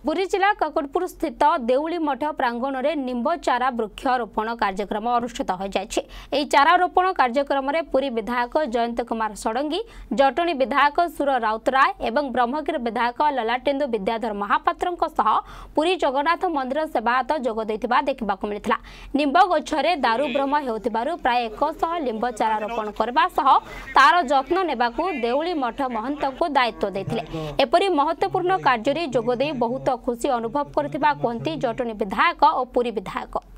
पुरी जिला काकटपुर स्थित देउली मठ प्रांगण में निंब चारा वृक्षारोपण कार्यक्रम अनुष्ठित हो जाए। चारा रोपण कार्यक्रम में पुरी विधायक जयंत कुमार षडंगी, जटणी विधायक सुर राउतराय एवं ब्रह्मगिरी विधायक ललाटेन्दु विद्याधर महापात्र पुरी जगन्नाथ मंदिर सेवायत जोग देखा मिलता। निंब गछरे दारू भ्रम होतिबारु प्राय 100 लिंब चारा रोपण करबा सह तार जत्न नेबाकू देउली मठ महंत को दायित्व देथिले। एपरि महत्वपूर्ण कार्य जोगदे बहुत खुशी अनुभव करथिबा कहंती जटणी विधायक और पुरी विधायक।